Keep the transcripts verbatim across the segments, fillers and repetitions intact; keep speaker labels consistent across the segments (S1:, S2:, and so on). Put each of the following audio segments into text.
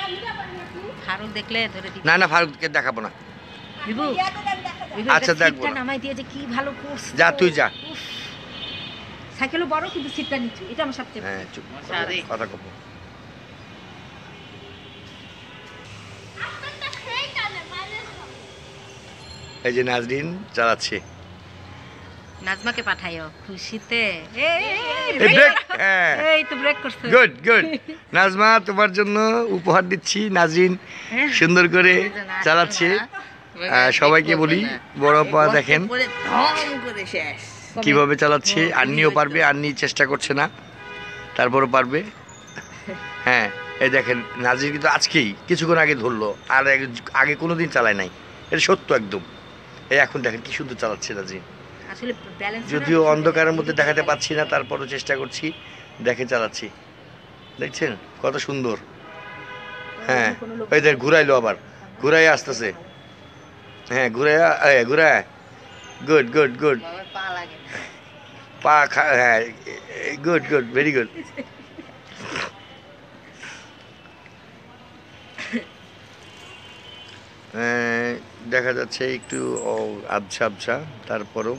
S1: ফারুক দেখলে ধরে দিই।
S2: না না ফারুককে দেখাবো না।
S1: বিভু
S2: আচ্ছা দেখবো না।
S1: নামাই দিয়েছে কি ভালো করছে।
S2: যা তুই যা।
S1: সাইকেলও বড় কিন্তু সিটটা নিচু, এটা আমার সবচেয়ে
S2: হ্যাঁ চুপ কথা কব। এই যে নাজরিন চালাচ্ছে।
S1: নাজমাকে পাঠাইও খুশিতে। এই তো ব্রেক করছে।
S2: গুড গুড নাজমা, তোমার জন্য উপহার দিচ্ছি। নাজরিন সুন্দর করে চালাচ্ছে। সবাইকে বলি বড় পা দেখেন কিভাবে চালাচ্ছে। আন্নিও পারবে, আন্নি চেষ্টা করছে না, তারপরও পারবে। হ্যাঁ এই দেখেন নাজরিন কিন্তু আজকেই কিছুক্ষণ আগে ধরলো, আর আগে কোনোদিন চালায় নাই, এটা সত্য একদম। এই এখন দেখেন কি সুন্দর চালাচ্ছে নাজরিন। যদিও অন্ধকারের মধ্যে দেখাতে পাচ্ছি না, তারপরও চেষ্টা করছি। দেখে চালাচ্ছি, দেখছেন কত সুন্দর। হ্যাঁ ওই দেখ ঘুরাইলো, আবার ঘুরাই আসতেছে। হ্যাঁ ঘুরাই ঘুরায়। গুড গুড গুড পা খা। হ্যাঁ গুড গুড ভেরি গুড। দেখা যাচ্ছে একটু আবছা আবছা, তারপরও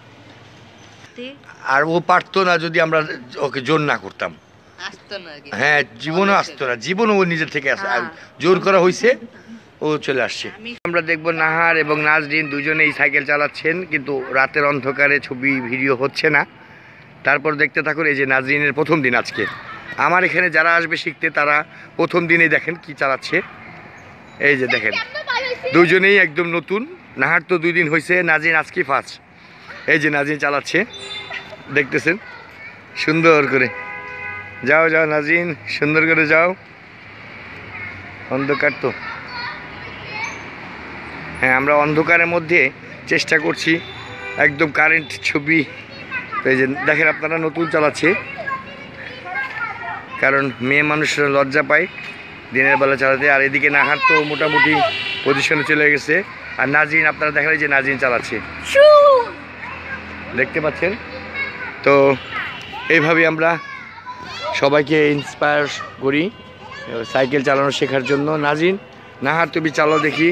S2: আর ও পারতো না যদি আমরা ওকে জোর না করতাম। হ্যাঁ জীবনও আসতো না, জীবনও ও নিজের থেকে আসে, জোর করা হয়েছে ও চলে আসছে। আমরা দেখবো নাহার এবং নাজরিন দুজনেই সাইকেল চালাচ্ছেন, কিন্তু রাতের অন্ধকারে ছবি ভিডিও হচ্ছে না। তারপর দেখতে থাকুন। এই যে নাজরিনের প্রথম দিন আজকে। আমার এখানে যারা আসবে শিখতে তারা প্রথম দিনেই দেখেন কি চালাচ্ছে। এই যে দেখেন দুজনেই একদম নতুন। নাহার তো দুই দিন হয়েছে, নাজরিন আজকে ফার্স্ট। এই যে নাজরিন চালাচ্ছে, দেখতেছেন সুন্দর করে। যাও যাও নাজরিন, সুন্দর করে যাও। অন্ধকার তো, হ্যাঁ আমরা অন্ধকারের মধ্যে চেষ্টা করছি একদম কারেন্ট ছবি। এই যে দেখেন আপনারা নতুন চালাচ্ছে, কারণ মেয়ে মানুষরা লজ্জা পায় দিনের বেলা চালাতে। আর এদিকে নাহার তো মোটামুটি পজিশনে চলে গেছে। আর নাজরিন আপনারা দেখেন যে নাজরিন চালাচ্ছে, দেখতে পাচ্ছেন তো। এইভাবে আমরা সবাইকে ইন্সপায়ার করি সাইকেল চালানো শেখার জন্য। নাজরিন নাহার তুমি চালাও দেখি।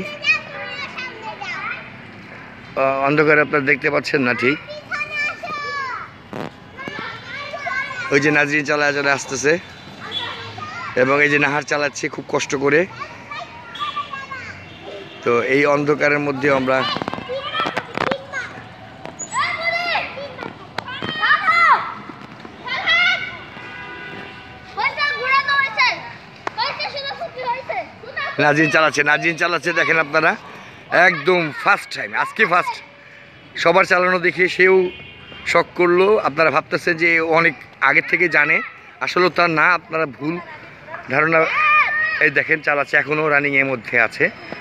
S2: অন্ধকারে আপনারা দেখতে পাচ্ছেন না ঠিক। ওই যে নাজরিন চালায় চলে আসতেছে, এবং এই যে নাহার চালাচ্ছে খুব কষ্ট করে। তো এই অন্ধকারের মধ্যে আমরা নাজরিন চালাচ্ছে নাজরিন চালাচ্ছে দেখেন আপনারা, একদম ফার্স্ট টাইম আজকে ফার্স্ট। সবার চালানো দেখে সেও শক করলো। আপনারা ভাবতেছেন যে অনেক আগের থেকে জানে, আসলে তার না, আপনারা ভুল ধারণা। এই দেখেন চালাচ্ছে, এখনও রানিংয়ের মধ্যে আছে।